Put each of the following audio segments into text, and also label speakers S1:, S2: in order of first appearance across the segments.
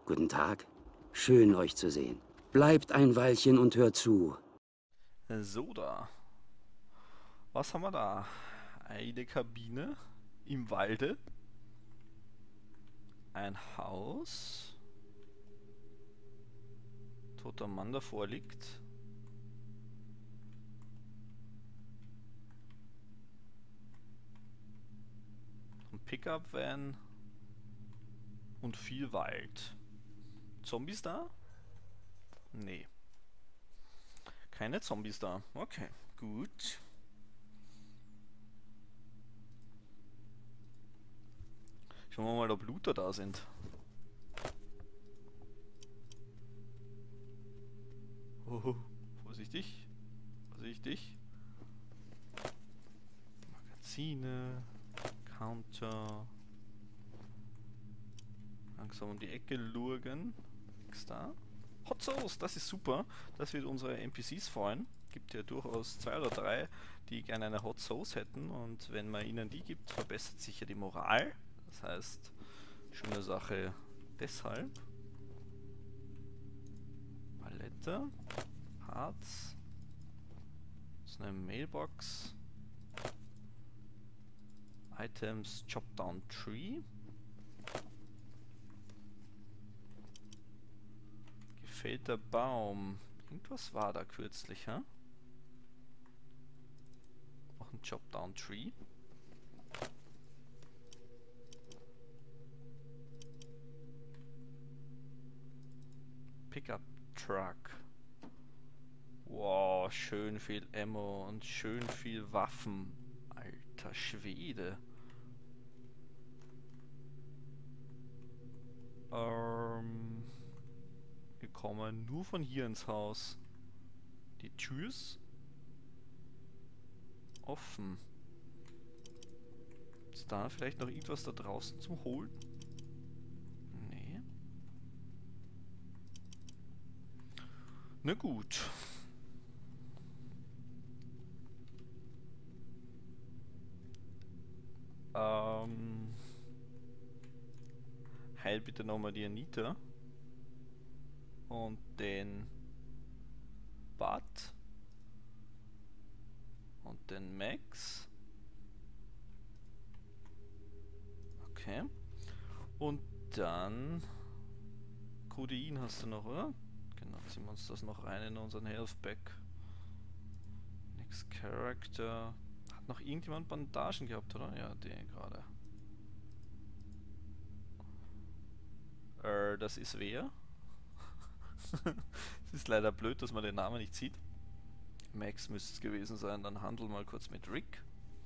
S1: Guten Tag. Schön, euch zu sehen. Bleibt ein Weilchen und hört zu.
S2: So da. Was haben wir da? Eine Kabine im Walde. Ein Haus. Toter Mann davor liegt. Ein Pickup-Van. Und viel Wald. Zombies da? Nee. Keine Zombies da. Okay, gut. Schauen wir mal, ob Looter da sind. Oh, vorsichtig. Vorsichtig. Magazine. Counter. Langsam um die Ecke lurgen. Nix da. Hot Sauce, das ist super. Das wird unsere NPCs freuen. Gibt ja durchaus 2 oder 3, die gerne eine Hot Sauce hätten. Und wenn man ihnen die gibt, verbessert sich ja die Moral. Das heißt, schöne Sache deshalb. Palette. Parts. Das ist eine Mailbox. Items, Chop Down Tree. Gefällter Baum. Irgendwas war da kürzlich, hä? Auch ein Chop Down Tree. Pickup Truck. Wow, schön viel Ammo und schön viel Waffen. Alter Schwede. Wir kommen nur von hier ins Haus. Die Tür ist offen. Ist da vielleicht noch irgendwas da draußen zum Holen? Nee. Na gut. Heil bitte nochmal die Anita. Und den Bud. Und den Max. Okay. Und dann Codein hast du noch, oder? Genau, ziehen wir uns das noch rein in unseren Health Pack. Next Character. Hat noch irgendjemand Bandagen gehabt, oder? Ja, den gerade. Das ist wer? Es ist leider blöd, dass man den Namen nicht sieht. Max müsste es gewesen sein. Dann handel mal kurz mit Rick.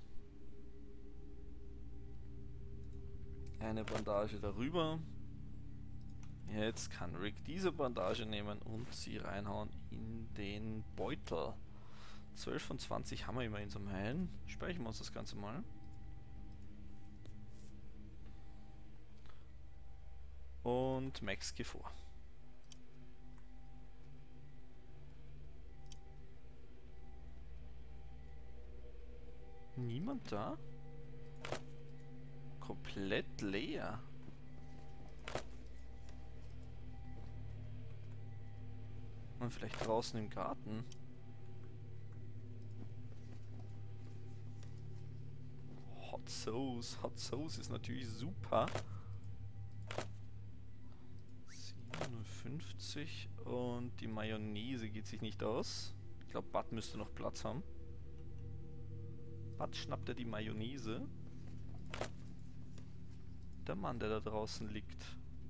S2: Eine Bandage darüber. Jetzt kann Rick diese Bandage nehmen und sie reinhauen in den Beutel. 12 von 20 haben wir immerhin zum Heilen. Speichern wir uns das Ganze mal. Und Max, geh vor. Niemand da? Komplett leer. Und vielleicht draußen im Garten. Hot Sauce. Hot Sauce ist natürlich super. 57 und die Mayonnaise geht sich nicht aus. Ich glaube, Bud müsste noch Platz haben. Bud schnappt er die Mayonnaise. Der Mann, der da draußen liegt.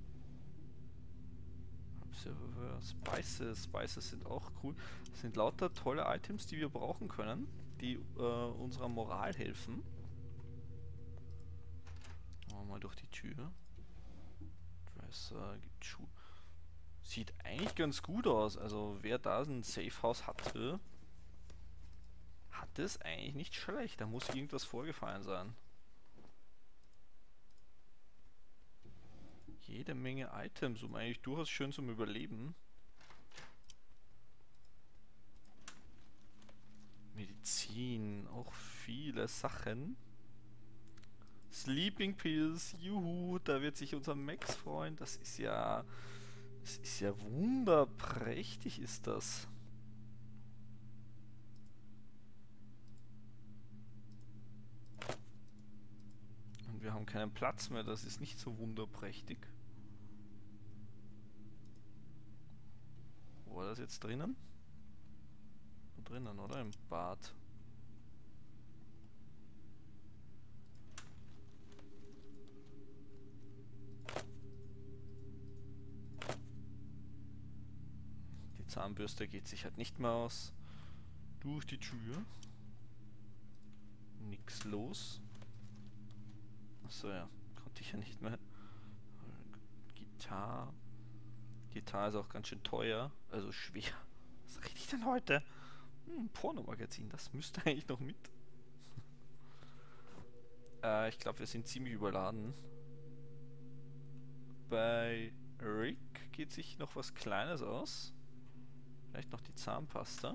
S2: Spices. Spices sind auch cool. Das sind lauter tolle Items, die wir brauchen können, die unserer Moral helfen. Machen wir mal durch die Tür. Dresser, gibt Schuhe. Sieht eigentlich ganz gut aus. Also wer da ein Safe House hatte, hat es eigentlich nicht schlecht. Da muss irgendwas vorgefallen sein. Jede Menge Items, um eigentlich durchaus schön zum Überleben. Medizin, auch viele Sachen. Sleeping Pills, juhu, da wird sich unser Max freuen. Das ist ja Es ist ja wunderprächtig, ist das. Und wir haben keinen Platz mehr, das ist nicht so wunderprächtig. Wo war das jetzt drinnen? Da drinnen, oder? Im Bad. Die Zahnbürste geht sich halt nicht mehr aus. Durch die Tür. Nix los. Achso, ja. Konnte ich ja nicht mehr. Gitarre. Gitarre ist auch ganz schön teuer. Also schwer. Was rede ich denn heute? Pornomagazin, das müsste eigentlich noch mit. Ich glaube, wir sind ziemlich überladen. Bei Rick geht sich noch was Kleines aus. Vielleicht noch die Zahnpasta.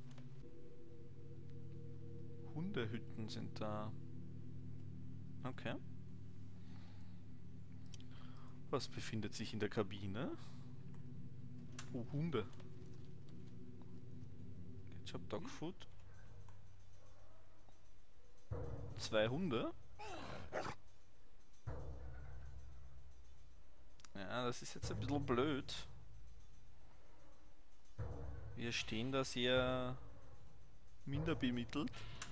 S2: Hundehütten sind da. Okay. Was befindet sich in der Kabine? Oh, Hunde. Ketchup Dog Food. 2 Hunde. Ja, das ist jetzt ein bisschen blöd. Wir stehen da sehr minder bemittelt.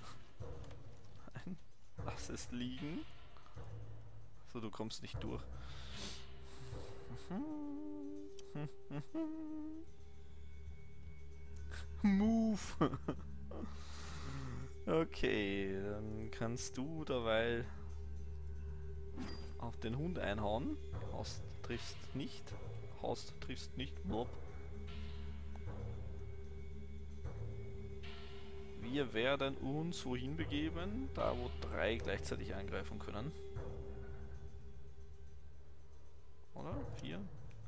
S2: Lass es liegen. So, du kommst nicht durch. Move! Okay, dann kannst du derweil auf den Hund einhauen. Haust triffst nicht. Haust triffst nicht. Blop. Wir werden uns wohin begeben? Da, wo 3 gleichzeitig angreifen können. Oder? 4?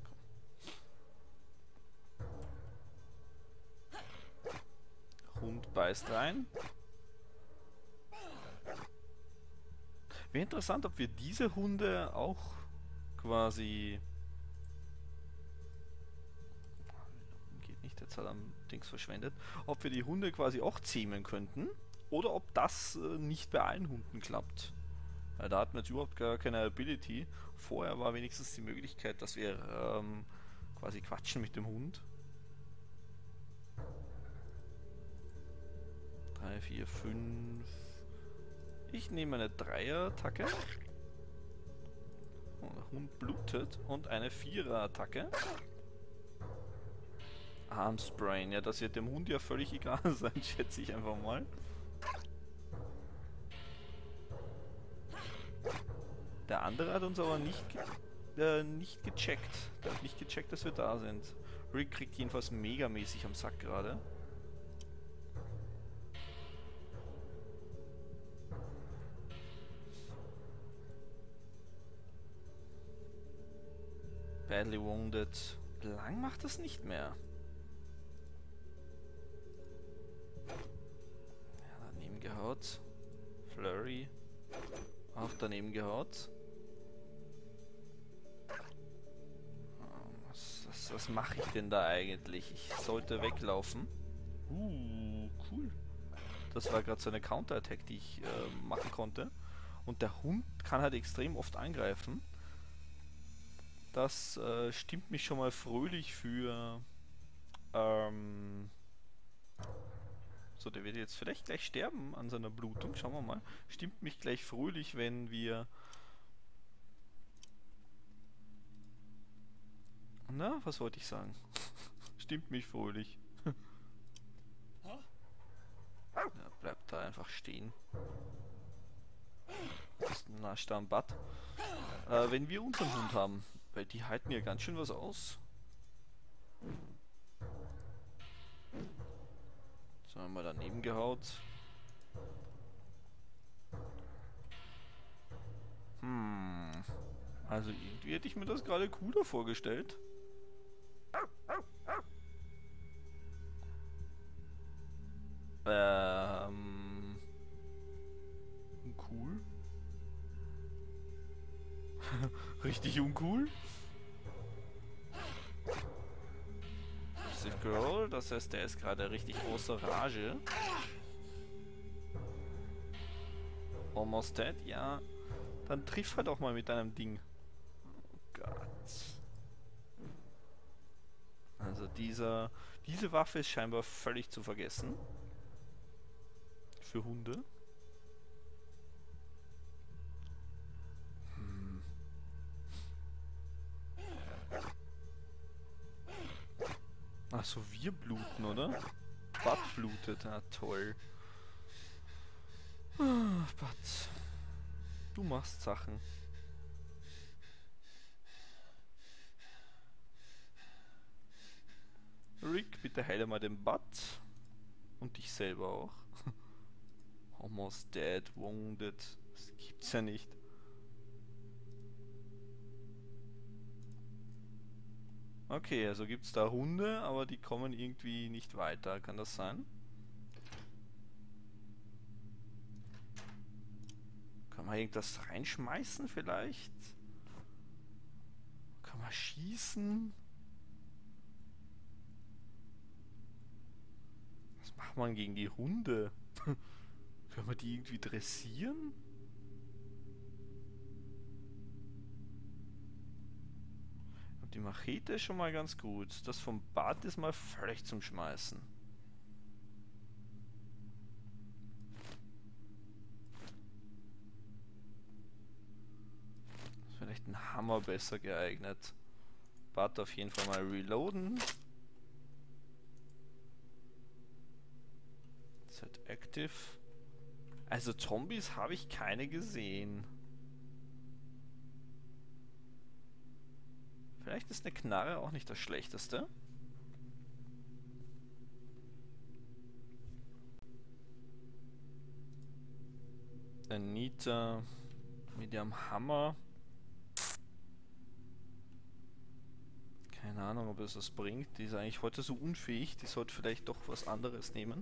S2: Hund beißt rein. Wäre interessant, ob wir diese Hunde auch quasi... Geht nicht, jetzt hat er am Dings verschwendet. Ob wir die Hunde quasi auch zähmen könnten. Oder ob das nicht bei allen Hunden klappt. Weil da hatten wir jetzt überhaupt gar keine Ability. Vorher war wenigstens die Möglichkeit, dass wir quasi quatschen mit dem Hund. 3, 4, 5. Ich nehme eine 3er-Attacke. Oh, der Hund blutet. Und eine 4er-Attacke. Armsprain. Ja, das wird dem Hund ja völlig egal sein, schätze ich einfach mal. Der andere hat uns aber nicht gecheckt. Der hat nicht gecheckt, dass wir da sind. Rick kriegt jedenfalls megamäßig am Sack gerade. Badly wounded. Lang macht das nicht mehr. Ja, daneben gehaut. Flurry. Auch daneben gehaut. Was mache ich denn da eigentlich? Ich sollte weglaufen. Cool. Das war gerade so eine Counter-Attack, die ich machen konnte. Und der Hund kann halt extrem oft angreifen. Das stimmt mich schon mal fröhlich für... so, der wird jetzt vielleicht gleich sterben an seiner Blutung. Schauen wir mal. Stimmt mich gleich fröhlich, wenn wir... Na, was wollte ich sagen? Stimmt mich fröhlich. Ja, bleibt da einfach stehen. Nascht da am Bad. Wenn wir unseren Hund haben. Weil die halten ja ganz schön was aus. So, haben wir daneben gehaut. Also irgendwie hätte ich mir das gerade cooler vorgestellt. Uncool. Scroll, das heißt, der ist gerade richtig außer Rage. Almost dead, ja. Dann triff halt auch mal mit deinem Ding. Oh Gott. Also diese Waffe ist scheinbar völlig zu vergessen. Für Hunde. Achso, wir bluten, oder? Bud blutet, ah toll. Bud. Du machst Sachen. Rick, bitte heile mal den Bud. Und dich selber auch. Almost dead, wounded. Das gibt's ja nicht. Okay, also gibt's da Hunde, aber die kommen irgendwie nicht weiter. Kann das sein? Kann man irgendwas reinschmeißen vielleicht? Kann man schießen? Was macht man gegen die Hunde? Können wir die irgendwie dressieren? Und die Machete ist schon mal ganz gut. Das vom Bart ist mal völlig zum Schmeißen. Ist vielleicht ein Hammer besser geeignet. Bart auf jeden Fall mal reloaden. Set active. Also Zombies habe ich keine gesehen. Vielleicht ist eine Knarre auch nicht das Schlechteste. Anita mit ihrem Hammer. Keine Ahnung, ob es das bringt. Die ist eigentlich heute so unfähig. Die sollte vielleicht doch was anderes nehmen.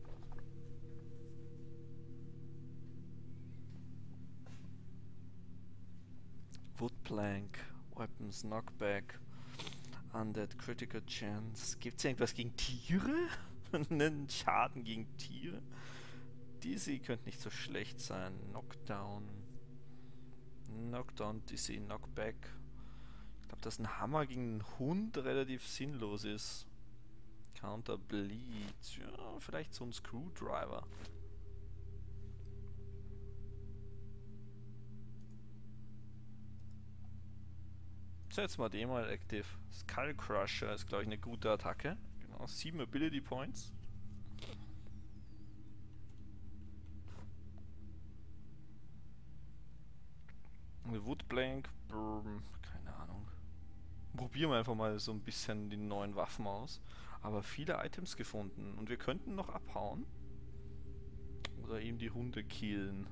S2: Woodplank, Weapons, Knockback, Undead, Critical Chance. Gibt es irgendwas gegen Tiere? Einen Schaden gegen Tiere? Dizzy könnte nicht so schlecht sein. Knockdown. Knockdown, Dizzy, Knockback. Ich glaube, dass ein Hammer gegen einen Hund relativ sinnlos ist. Counter Bleed. Ja, vielleicht so ein Screwdriver. Jetzt mal den mal active. Skull Crusher ist, glaube ich, eine gute Attacke. Genau, 7 Ability Points. Eine Woodblank, keine Ahnung. Probieren wir einfach mal so ein bisschen die neuen Waffen aus. Aber viele Items gefunden. Und wir könnten noch abhauen. Oder eben die Hunde killen.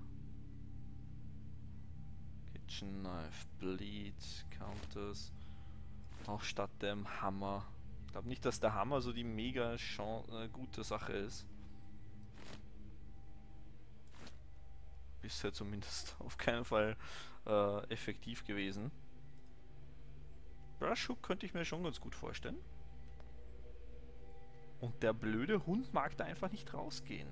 S2: Kitchen Knife, Bleed, Counters. Auch statt dem Hammer. Ich glaube nicht, dass der Hammer so die mega gute Sache ist. Bisher zumindest auf keinen Fall effektiv gewesen. Brushhook könnte ich mir schon ganz gut vorstellen. Und der blöde Hund mag da einfach nicht rausgehen.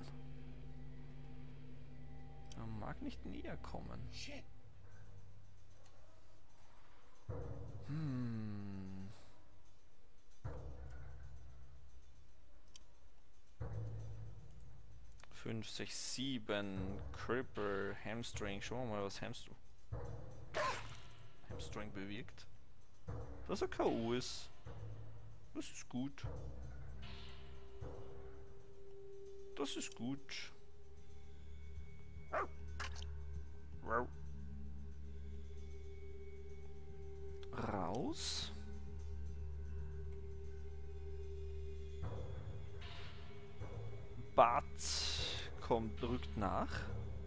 S2: Er mag nicht näher kommen.
S1: Shit.
S2: 5, 6, 7, Cripple, Hamstring. Schauen wir mal, was Hamstring bewirkt. Dass er K.O. ist. Das ist gut. Das ist gut. Raus. Bart rückt nach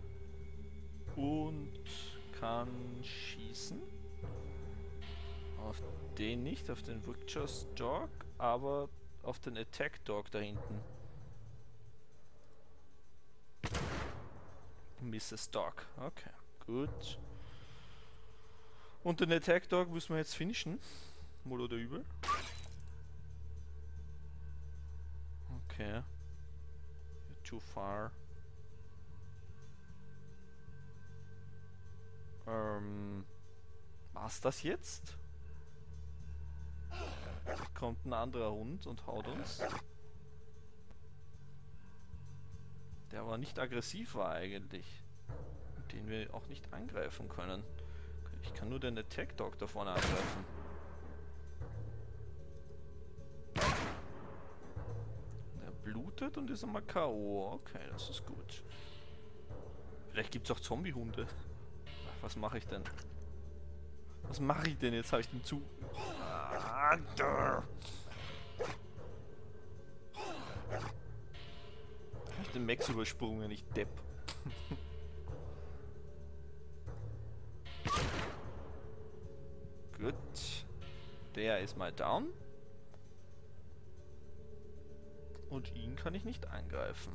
S2: und kann schießen. Auf den nicht, auf den Victor's Dog, aber auf den Attack Dog da hinten. Mrs. Dog. Okay, gut. Und den Attack Dog müssen wir jetzt finishen. Wohl oder übel. Okay. Too far. Was das jetzt? Kommt ein anderer Hund und haut uns. Der aber nicht aggressiv war eigentlich. Und den wir auch nicht angreifen können. Ich kann nur den Attack Dog da vorne angreifen. Der blutet und ist einmal K.O. Okay, das ist gut. Vielleicht gibt es auch Zombie-Hunde. Was mache ich denn? Was mache ich denn? Jetzt habe ich den zu... Ah, hab ich den Max übersprungen, ich Depp. Gut. Der ist mal down. Und ihn kann ich nicht angreifen.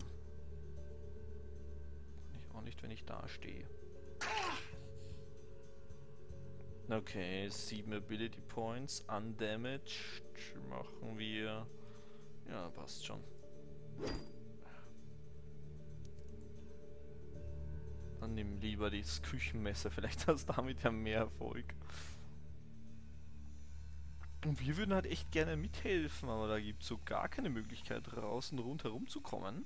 S2: Kann ich auch nicht, wenn ich da stehe. Okay, 7 Ability Points, undamaged, machen wir... Ja, passt schon. Dann nimm lieber das Küchenmesser, vielleicht hast du damit ja mehr Erfolg. Und wir würden halt echt gerne mithelfen, aber da gibt es so gar keine Möglichkeit, draußen rundherum zu kommen.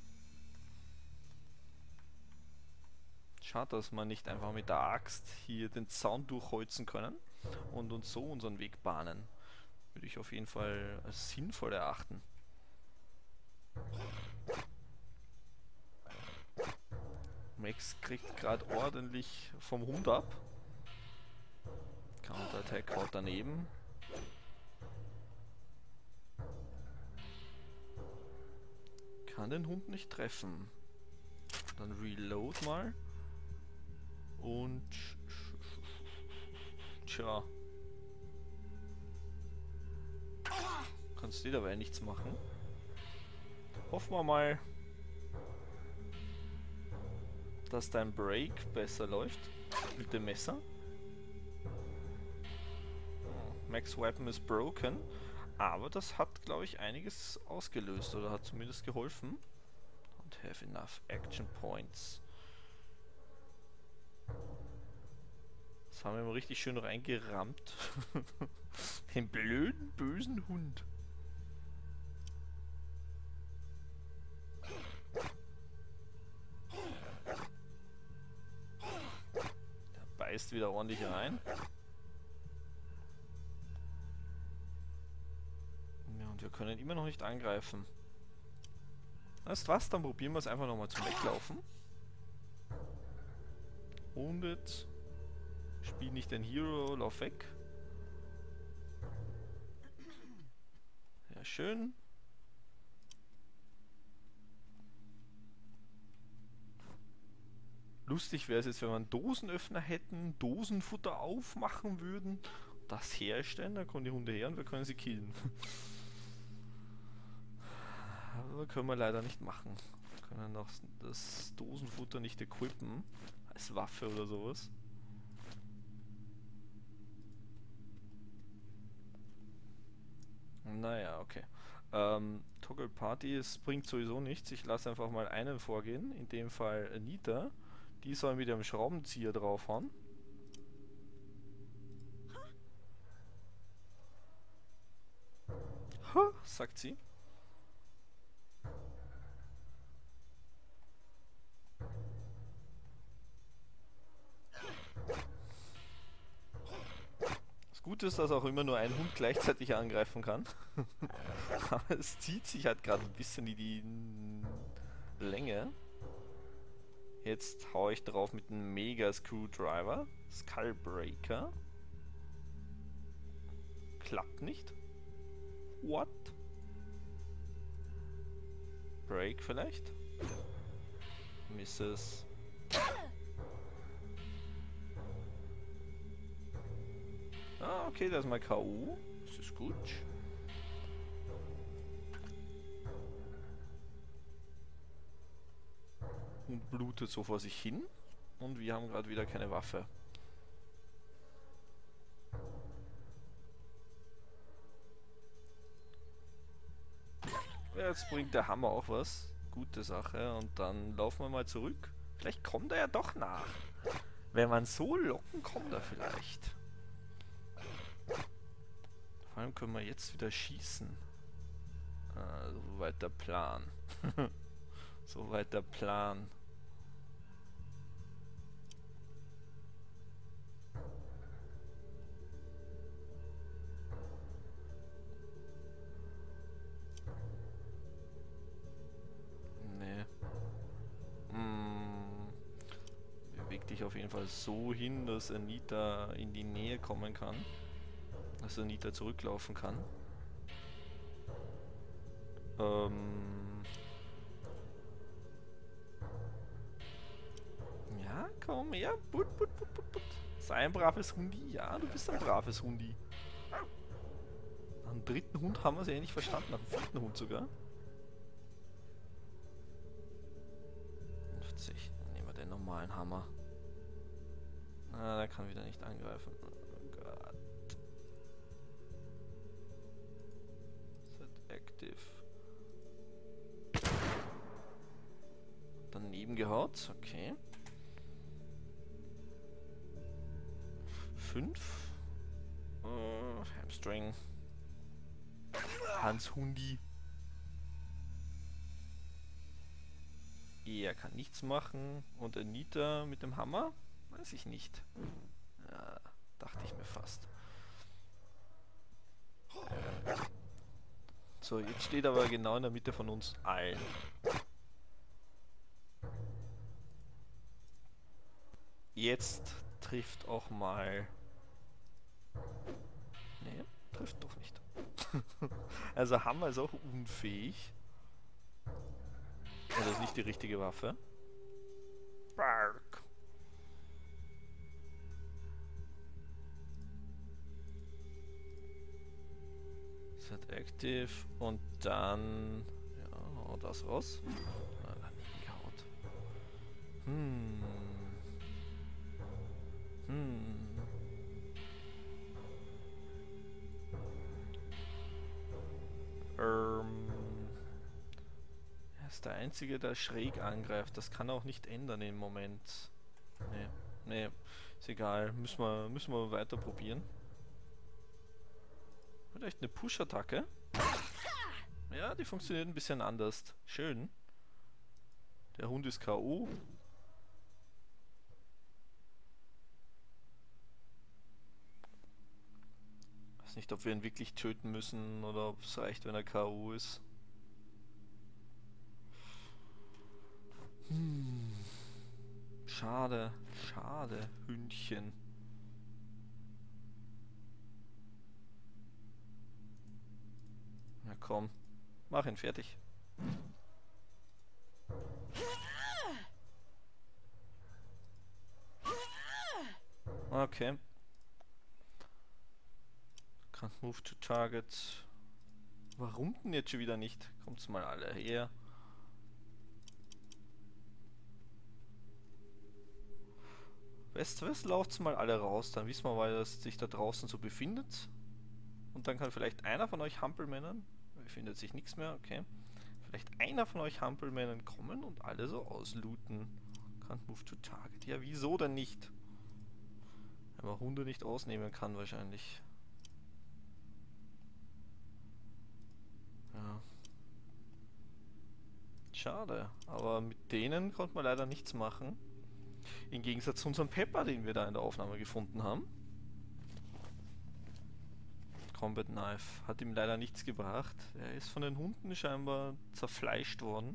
S2: Schade, dass wir nicht einfach mit der Axt hier den Zaun durchholzen können und uns so unseren Weg bahnen. Würde ich auf jeden Fall als sinnvoll erachten. Max kriegt gerade ordentlich vom Hund ab. Counter-Attack haut daneben. Kann den Hund nicht treffen. Dann reload mal. Und... Tja. Kannst du dabei nichts machen. Hoffen wir mal, dass dein Break besser läuft mit dem Messer. Max Weapon ist broken. Aber das hat, glaube ich, einiges ausgelöst oder hat zumindest geholfen. Don't have enough action points. Das haben wir mal richtig schön reingerammt. Den blöden, bösen Hund. Der beißt wieder ordentlich rein. Ja, und wir können immer noch nicht angreifen. Weißt was? Dann probieren wir es einfach nochmal zum Weglaufen. Und jetzt... Spiel nicht den Hero, lauf weg. Ja, schön. Lustig wäre es jetzt, wenn wir einen Dosenöffner hätten, Dosenfutter aufmachen würden, das herstellen, dann kommen die Hunde her und wir können sie killen. Aber können wir leider nicht machen. Wir können auch das Dosenfutter nicht equippen, als Waffe oder sowas. Naja, okay. Toggle Party, es bringt sowieso nichts. Ich lasse einfach mal einen vorgehen. In dem Fall Anita. Die soll mit dem Schraubenzieher draufhauen. Ha, sagt sie. Das Gute ist, dass auch immer nur ein Hund gleichzeitig angreifen kann. Aber es zieht sich halt gerade ein bisschen in die Länge. Jetzt haue ich drauf mit einem Mega Screwdriver. Skullbreaker. Klappt nicht. What? Break vielleicht? Misses. Ah, okay, das ist mal K.O. Das ist gut. Und blutet so vor sich hin. Und wir haben gerade wieder keine Waffe. Jetzt bringt der Hammer auch was. Gute Sache. Und dann laufen wir mal zurück. Vielleicht kommt er ja doch nach. Wenn man so locken, kommt er vielleicht. Vor allem können wir jetzt wieder schießen. Soweit der Plan. Soweit der Plan. Nee. Beweg dich auf jeden Fall so hin, dass Anita in die Nähe kommen kann. Dass Anita zurücklaufen kann. Ja, komm her. Put. Sei ein braves Hundi. Ja, du bist ein braves Hundi. Nach dem dritten Hund haben wir es ja nicht verstanden. Nach dem vierten Hund sogar. 50. Dann nehmen wir den normalen Hammer. Ah, der kann wieder nicht angreifen. Oh Gott. Set active. Daneben gehaut. Okay. 5. Hamstring. Hans Hundi. Er kann nichts machen. Und Anita mit dem Hammer? Weiß ich nicht. Ja, dachte ich mir fast. So, jetzt steht aber genau in der Mitte von uns allen. Jetzt trifft auch mal... Nee, trifft doch nicht. Also Hammer ist auch unfähig. Das ist nicht die richtige Waffe. Bark. Set active und dann... Ja, hau das raus. Ah, daneben gehaut. Er ist der Einzige, der schräg angreift. Das kann er auch nicht ändern im Moment. Nee, ist egal. Müssen wir weiter probieren. Vielleicht eine Push-Attacke. Ja, die funktioniert ein bisschen anders. Schön. Der Hund ist K.O. Weiß nicht, ob wir ihn wirklich töten müssen oder ob es reicht, wenn er K.O. ist. Schade, Hündchen. Na komm, mach ihn fertig. Okay. Can't move to target. Warum denn jetzt schon wieder nicht? Kommt's mal alle her. Weißt du was? Lauft's mal alle raus, dann wissen wir, weil es sich da draußen so befindet. Und dann kann vielleicht einer von euch Hampelmännern, befindet sich nichts mehr, okay. Vielleicht einer von euch Hampelmännern kommen und alle so auslooten. Can't move to target. Ja, wieso denn nicht? Wenn man Hunde nicht ausnehmen kann wahrscheinlich. Ja. Schade, aber mit denen konnte man leider nichts machen. Im Gegensatz zu unserem Pepper, den wir da in der Aufnahme gefunden haben. Combat Knife hat ihm leider nichts gebracht. Er ist von den Hunden scheinbar zerfleischt worden.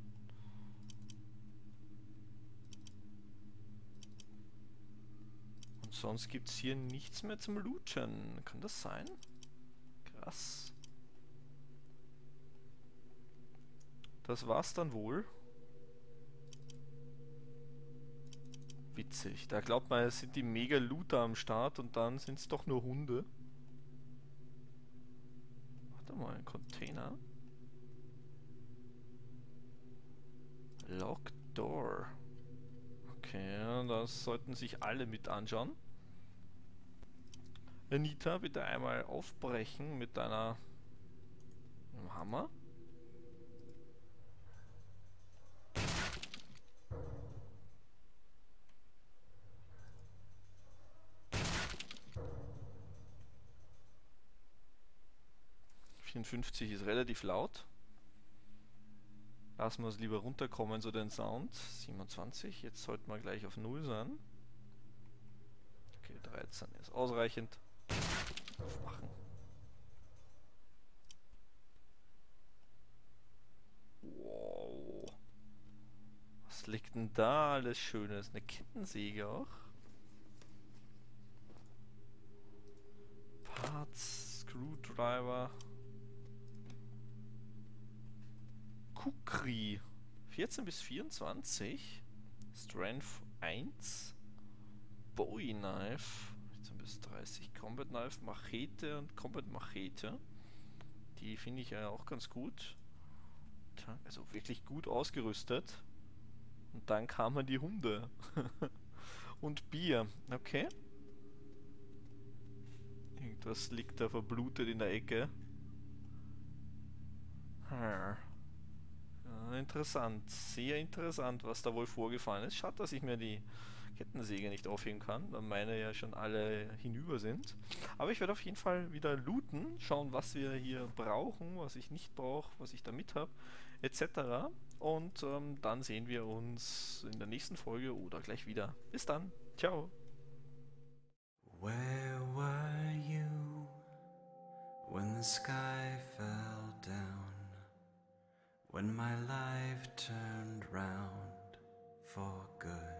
S2: Und sonst gibt es hier nichts mehr zum Looten. Kann das sein? Krass. Das war's dann wohl. Witzig. Da glaubt man, es sind die Mega-Looter am Start und dann sind es doch nur Hunde. Warte mal, ein Container. Locked Door. Okay, das sollten sich alle mit anschauen. Anita, bitte einmal aufbrechen mit deiner Hammer. 54 ist relativ laut. Lassen wir es lieber runterkommen, so den Sound. 27, jetzt sollten wir gleich auf 0 sein. Okay, 13 ist ausreichend. Aufmachen. Wow. Was liegt denn da alles Schönes? Eine Kettensäge auch. Parts, Screwdriver. Kukri. 14 bis 24. Strength 1. Bowie Knife. 14 bis 30. Combat Knife, Machete und Combat Machete. Die finde ich ja auch ganz gut. Also wirklich gut ausgerüstet. Und dann kamen die Hunde. Und Bier. Okay. Irgendwas liegt da verblutet in der Ecke. Ja, interessant. Sehr interessant, was da wohl vorgefallen ist. Schade, dass ich mir die Kettensäge nicht aufheben kann, weil meine ja schon alle hinüber sind. Aber ich werde auf jeden Fall wieder looten, schauen, was wir hier brauchen, was ich nicht brauche, was ich da mit habe, etc. Und dann sehen wir uns in der nächsten Folge oder gleich wieder. Bis dann. Ciao.
S3: Where were you when the sky fell down? When my life turned round for good?